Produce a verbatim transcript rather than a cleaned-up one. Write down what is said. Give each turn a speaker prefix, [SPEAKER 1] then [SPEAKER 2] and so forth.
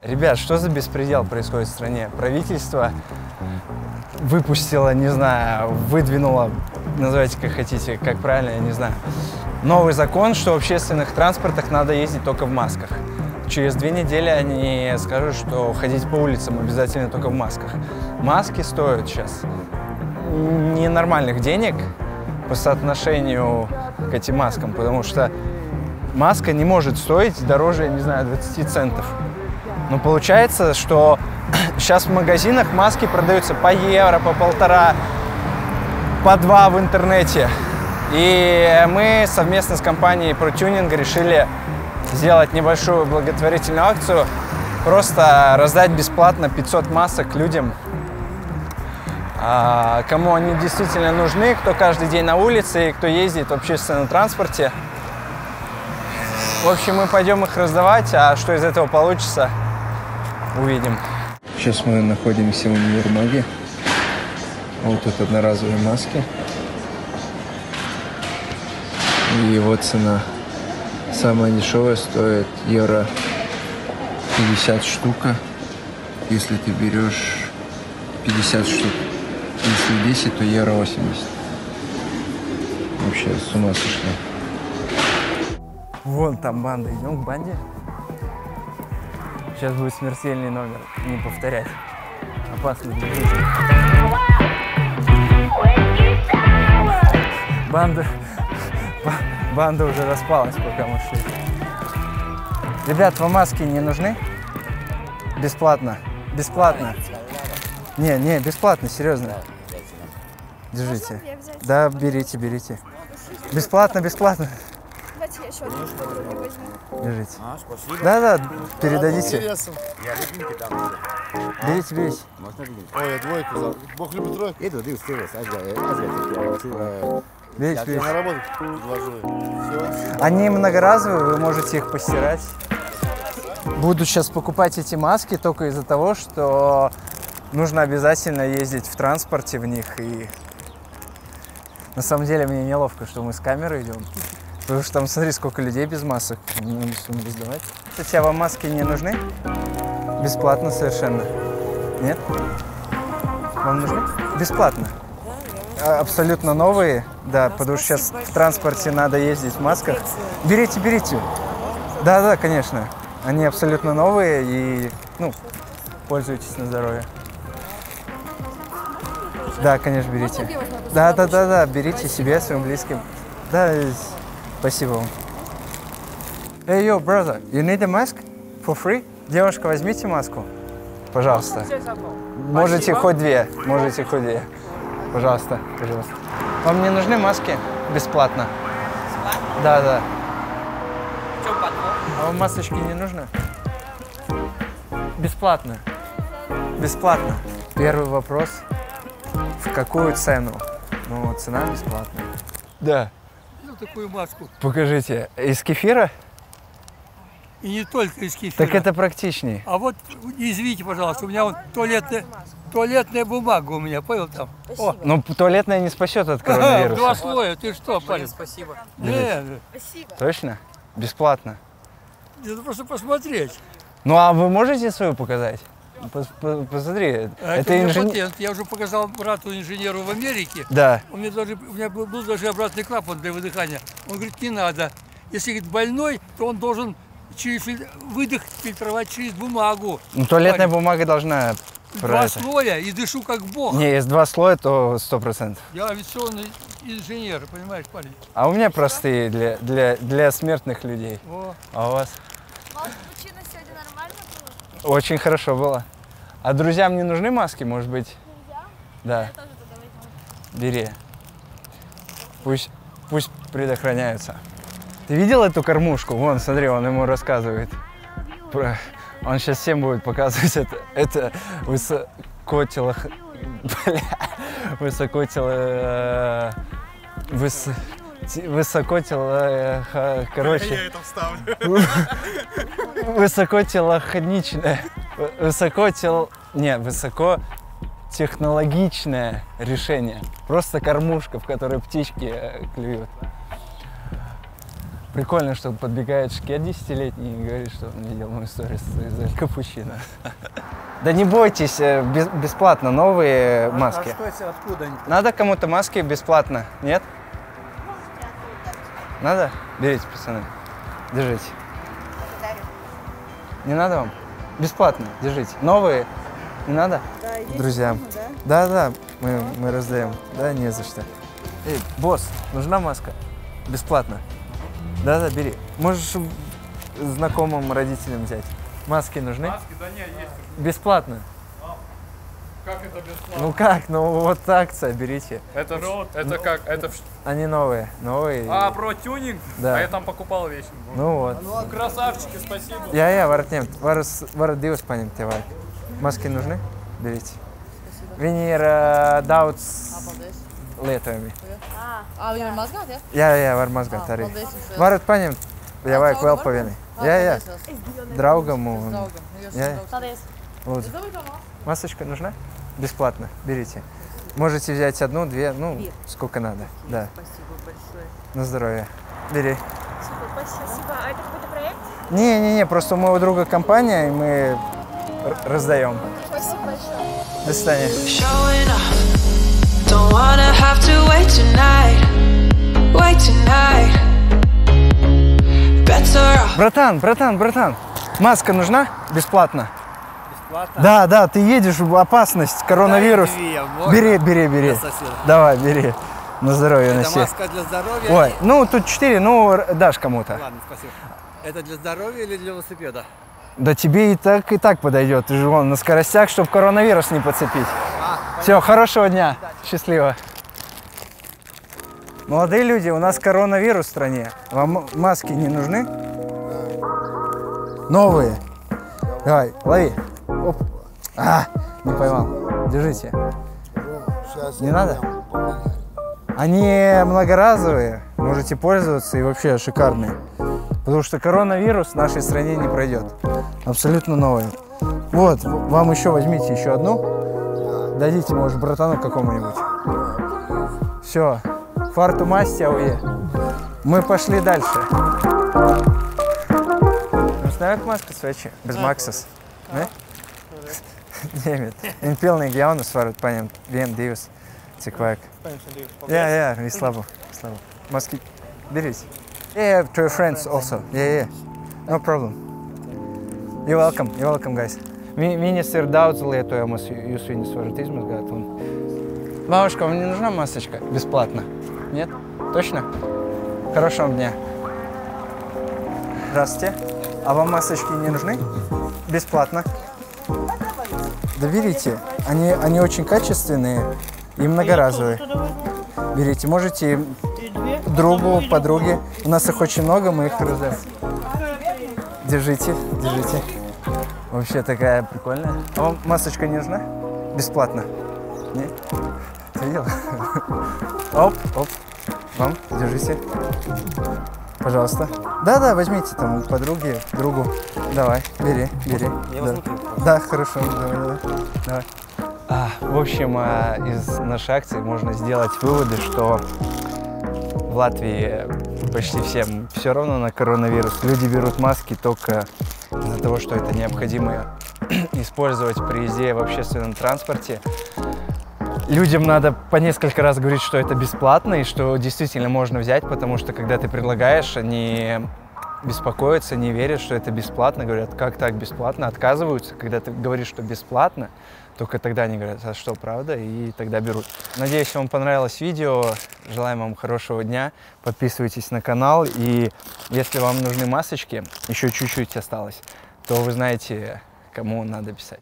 [SPEAKER 1] Ребят, что за беспредел происходит в стране? Правительство выпустило, не знаю, выдвинуло, называйте как хотите, как правильно, я не знаю, новый закон, что в общественных транспортах надо ездить только в масках. Через две недели они скажут, что ходить по улицам обязательно только в масках. Маски стоят сейчас ненормальных денег по соотношению к этим маскам, потому что маска не может стоить дороже, я не знаю, двадцати центов. Но получается, что сейчас в магазинах маски продаются по евро, по полтора, по два в интернете. И мы совместно с компанией ProTuning решили сделать небольшую благотворительную акцию, просто раздать бесплатно пятьсот масок людям, кому они действительно нужны, кто каждый день на улице и кто ездит в общественном транспорте. В общем, мы пойдем их раздавать, а что из этого получится, увидим. Сейчас мы находимся в универмаге. Вот тут одноразовые маски. И его цена. Самая дешевая стоит евро пятьдесят штука, если ты берешь пятьдесят штук. Если десять, то евро восемьдесят. Вообще с ума сошли. Вон там банда. Идем к банде. Сейчас будет смертельный номер. Не повторять. Опасный для жизни. Банда... Банда уже распалась, пока мы шли. Ребят, вам маски не нужны? Бесплатно. Бесплатно. Не, не, бесплатно, серьезно. Держите. Да, берите, берите. Бесплатно, бесплатно.
[SPEAKER 2] Давайте я еще одну подруге возьму.
[SPEAKER 1] Держите.
[SPEAKER 3] А, спасибо.
[SPEAKER 1] Да, да, передадите.
[SPEAKER 3] Я любимки там.
[SPEAKER 1] Берите, берите.
[SPEAKER 3] Можно любимки?
[SPEAKER 4] Ой, я двойку взял. Бог любит тройку.
[SPEAKER 3] Иду, иду, стилус, азия,
[SPEAKER 1] Берите,
[SPEAKER 4] Я
[SPEAKER 1] берите.
[SPEAKER 4] на работу предложу. Все.
[SPEAKER 1] Они многоразовые, вы можете их постирать. Буду сейчас покупать эти маски только из-за того, что нужно обязательно ездить в транспорте в них. И на самом деле мне неловко, что мы с камерой идем. Потому что там, смотри, сколько людей без масок. Не надо сумму раздавать. Кстати, а вам маски не нужны? Бесплатно совершенно. Нет? Вам нужны? Бесплатно. Абсолютно новые, да, потому что сейчас в транспорте надо ездить в масках. Берите, берите. Да, да, конечно. Они абсолютно новые и, ну, пользуйтесь на здоровье. Да, конечно, берите. Да, да, да, да, берите себе, своим близким. Да, спасибо вам. Hey, yo, brother, you need a mask for free? Девушка, возьмите маску, пожалуйста. Можете хоть две, можете хоть две. Пожалуйста, пожалуйста. Вам не нужны маски? Бесплатно.
[SPEAKER 5] Бесплатно?
[SPEAKER 1] Да, да.
[SPEAKER 5] В чем подвох?
[SPEAKER 1] А вам масочки не нужно? Бесплатно. Бесплатно. Первый вопрос. В какую цену? Ну, цена бесплатная. Да.
[SPEAKER 6] Ну, такую маску.
[SPEAKER 1] Покажите. Из кефира?
[SPEAKER 6] И не только из кефира.
[SPEAKER 1] Так это практичней.
[SPEAKER 6] А вот, извините, пожалуйста, у меня вот туалетная, туалетная бумага у меня, понял там? О,
[SPEAKER 1] Но туалетная не спасет от
[SPEAKER 6] два
[SPEAKER 1] коронавируса.
[SPEAKER 6] слоя, ты что, парень?
[SPEAKER 5] Спасибо.
[SPEAKER 6] Нет,
[SPEAKER 2] Спасибо.
[SPEAKER 1] Точно? Бесплатно.
[SPEAKER 6] это просто посмотреть.
[SPEAKER 1] Ну, а вы можете свою показать? Пос- по- Посмотри.
[SPEAKER 6] А
[SPEAKER 1] Это
[SPEAKER 6] у меня
[SPEAKER 1] инженер...
[SPEAKER 6] патент. Я уже показал брату инженеру в Америке.
[SPEAKER 1] Да.
[SPEAKER 6] У меня, даже, у меня был, был даже обратный клапан для выдыхания. Он говорит, не надо. Если говорит, больной, то он должен через филь- выдох фильтровать через бумагу.
[SPEAKER 1] Ну, туалетная
[SPEAKER 6] Парень,
[SPEAKER 1] бумага должна... про
[SPEAKER 6] Два
[SPEAKER 1] это.
[SPEAKER 6] слоя и дышу как бог.
[SPEAKER 1] Не, если два слоя, то сто процентов.
[SPEAKER 6] Я авиационный инженер, понимаешь, парень?
[SPEAKER 1] А у меня простые для, для, для смертных людей.
[SPEAKER 6] О.
[SPEAKER 1] А у вас?
[SPEAKER 2] Вам капучино сегодня нормально было?
[SPEAKER 1] Очень хорошо было. А друзьям не нужны маски, может быть?
[SPEAKER 2] Друзья?
[SPEAKER 1] Да,
[SPEAKER 2] Я тоже туда возьму.
[SPEAKER 1] бери. Пусть, пусть предохраняются. Ты видел эту кормушку? Вон, смотри, он ему рассказывает. Про... Он сейчас всем будет показывать это. Это высокотело... Бля. Высокотело... Выс... Высокотело... Короче...
[SPEAKER 4] Я это вставлю.
[SPEAKER 1] Высокотелохоничное... Высокотел... Не, высокотехнологичное решение. Просто кормушка, в которой птички клюют. Прикольно, что подбегает шкет десятилетний и говорит, что он видел мою сторис из Эль Капучино. Да не бойтесь, без, бесплатно новые маски.
[SPEAKER 7] А что это, откуда они?
[SPEAKER 1] Надо кому-то маски бесплатно, нет? Надо? Берите, пацаны, держите. Не надо вам? Бесплатно, держите. Новые? Не надо?
[SPEAKER 2] Да, есть
[SPEAKER 1] Друзьям.
[SPEAKER 2] можно, да?
[SPEAKER 1] Да, да, мы, мы раздаем. Да, не за что. Эй, босс, нужна маска? Бесплатно. Да, да, бери. Можешь знакомым родителям взять. Маски нужны?
[SPEAKER 6] Маски, да нет, есть.
[SPEAKER 1] Бесплатно.
[SPEAKER 6] Как это бесплатно?
[SPEAKER 1] Ну как? Ну вот акция, берите.
[SPEAKER 8] Это, в- это как? Это в-
[SPEAKER 1] Они новые, новые.
[SPEAKER 8] А, про тюнинг?
[SPEAKER 1] Да.
[SPEAKER 8] А я там покупал вещи.
[SPEAKER 1] Ну вот.
[SPEAKER 8] Красавчики, спасибо.
[SPEAKER 1] Я, я, вартнем. Варус, вардиус паним тевай. Маски нужны? Берите. Viņi ir uh, daudz lietojami.
[SPEAKER 9] Ā, viņam ir mazgāt, ja?
[SPEAKER 1] Jā, jā, var mazgāt arī.
[SPEAKER 9] Paldies jums liels.
[SPEAKER 1] Varat paņemt, ja vajag vēl pa vienai.
[SPEAKER 9] Ā,
[SPEAKER 1] Jā, jā,
[SPEAKER 9] paldies liels.
[SPEAKER 1] draugam un...
[SPEAKER 9] Draugam. Jūs
[SPEAKER 1] Jā.
[SPEAKER 9] esat draugs.
[SPEAKER 1] Lūdzu.
[SPEAKER 9] Dabūj to māsu.
[SPEAKER 1] Масочка нужна? Бесплатно. Берите. Можете взять одну, две, ну, сколько надо. Да.
[SPEAKER 9] Спасибо большое.
[SPEAKER 1] На здоровье. Бери.
[SPEAKER 2] Супер, спасибо. А это какой-то проект?
[SPEAKER 1] Не-не-не, просто у моего друга компания, и мы р- раздаем.
[SPEAKER 2] Спасибо большое.
[SPEAKER 1] До свидания.
[SPEAKER 10] Showing up. Don't wanna have to wait tonight. Wait tonight. Better off.
[SPEAKER 1] Братан, братан, братан, маска нужна? Бесплатно.
[SPEAKER 7] Бесплатно?
[SPEAKER 1] Да, да, ты едешь в опасность, коронавирус.
[SPEAKER 7] Дай две, можно?
[SPEAKER 1] Бери, бери, бери.
[SPEAKER 7] Для соседа.
[SPEAKER 1] Давай, бери. На здоровье
[SPEAKER 7] Это
[SPEAKER 1] носи.
[SPEAKER 7] маска для здоровья?
[SPEAKER 1] Ой, ну тут четыре, ну р- дашь кому-то.
[SPEAKER 7] Ладно, спасибо. Это для здоровья или для велосипеда?
[SPEAKER 1] Да тебе и так, и так подойдет. Ты же вон на скоростях, чтобы коронавирус не подцепить. Все, хорошего дня. Счастливо. Молодые люди, у нас коронавирус в стране. Вам маски не нужны? Новые. Давай, лови. Оп. А, не поймал. Держите.
[SPEAKER 4] Сейчас
[SPEAKER 1] Не надо? Они многоразовые, можете пользоваться и вообще шикарные. Потому что коронавирус в нашей стране не пройдет. Абсолютно новые. Вот, вам еще возьмите еще одну. Дадите, может, братану какому-нибудь. Все. Фарту масти ауе. Мы пошли дальше. Знаешь, маска свечи? Без Максас. Ne? Ņemiet. Viņi pilnīgi jaunas varat paņemt. Vienu, divas. Cik vajag. Jā, jā, vislabu. Vislabu. Maski. Берите. Yeah, to your friends also. Yeah, yeah. No problem. You're welcome. You're welcome, guys. Vi- Viņas ir daudz lietojamas, jūs viņas varat izmazgāt. Un... Бабушка, вам не нужна масочка? Бесплатно. Нет? Точно? Хорошего вам дня. Здравствуйте. А вам масочки не нужны? Бесплатно. Да берите. Они, они очень качественные и многоразовые. Берите. Можете другу, подруге. У нас их очень много, мы их раздаем. Держите, держите. Вообще такая прикольная. А вам масочка не нужна? Бесплатно. Нет? Ты видел? Оп, оп. Вам, держите. Пожалуйста. Да-да, возьмите там у подруги, другу. Давай, бери, бери.
[SPEAKER 7] Я
[SPEAKER 1] да.
[SPEAKER 7] возьму.
[SPEAKER 1] Да, хорошо, давай, давай. давай. А, в общем, а, из нашей акции можно сделать выводы, что в Латвии почти всем все равно на коронавирус. Люди берут маски только из-за того, что это необходимо использовать при езде в общественном транспорте. Людям надо по несколько раз говорить, что это бесплатно и что действительно можно взять, потому что когда ты предлагаешь, они беспокоятся, не верят, что это бесплатно, говорят, как так бесплатно, отказываются. Когда ты говоришь, что бесплатно, только тогда они говорят, а что, правда, и тогда берут. Надеюсь, вам понравилось видео, желаем вам хорошего дня, подписывайтесь на канал, и если вам нужны масочки, еще чуть-чуть осталось, то вы знаете, кому надо писать.